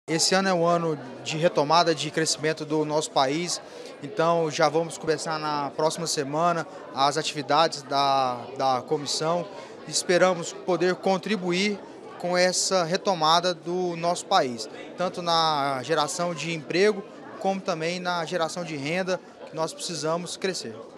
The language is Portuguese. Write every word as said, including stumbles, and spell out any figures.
Esse ano é um ano de retomada, de crescimento do nosso país, então já vamos começar na próxima semana as atividades da, da comissão. Esperamos poder contribuir com essa retomada do nosso país, tanto na geração de emprego, como também na geração de renda, que nós precisamos crescer.